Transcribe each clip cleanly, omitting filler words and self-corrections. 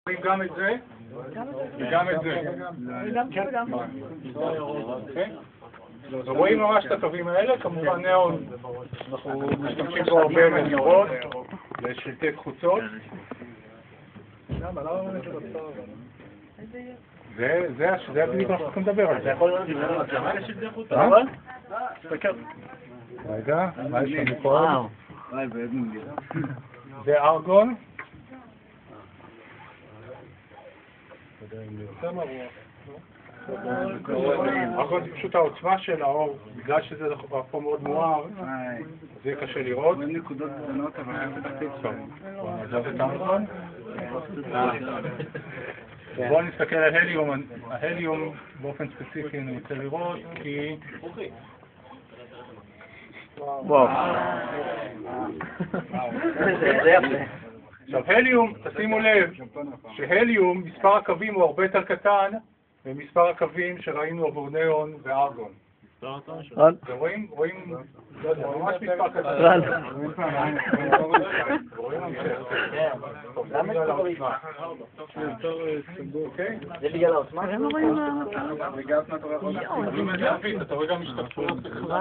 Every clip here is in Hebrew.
גם את זה וגם את זה. רואים ממש את הקווים האלה, כמובן נאון, אנחנו משתמשים פה הרבה בניירות לשלטי חוצות. זה בדיוק מה שאנחנו נדבר על זה. רגע, מה יש לנו פה? זה ארגון. ארגון זה פשוט העוצמה של האור, בגלל שזה פה מאוד מואר, זה יהיה קשה לראות. נקודות קטנות אבל זה את הארגון. בואו נסתכל על הליום. ההליום באופן ספציפי אני רוצה לראות כי... וואו. עכשיו הליום, תשימו לב שהליום, מספר הקווים הוא הרבה יותר קטן ממספר הקווים שראינו עבור נאון וארגון. רואים? זה ממש מספר קטן. למה זה קורה? זה בגלל העוצמה? אתה רואה גם השתתפויות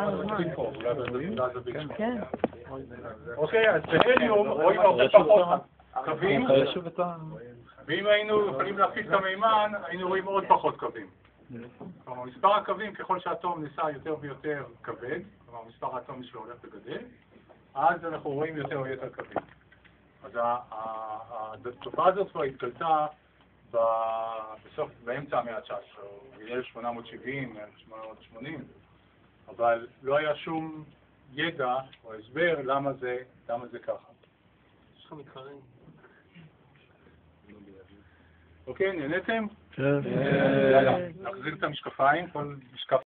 כן. אוקיי, אז בהליום רואים הרבה פחות קווים, ואם היינו יכולים להפיץ את המימן, היינו רואים עוד פחות קווים. כלומר, מספר הקווים, ככל שהאטום נעשה יותר ויותר כבד, כלומר, מספר האטום שלו הולך וגדל, אז אנחנו רואים יותר ויותר קווים. אז התופעה הזאת כבר התגלתה באמצע המאה ה-19, ב-1870, 1880, אבל לא היה שום ידע או הסבר למה זה ככה. יש לך מתחרים. אוקיי, נהניתם? נחזיר את המשקפיים, כל משקף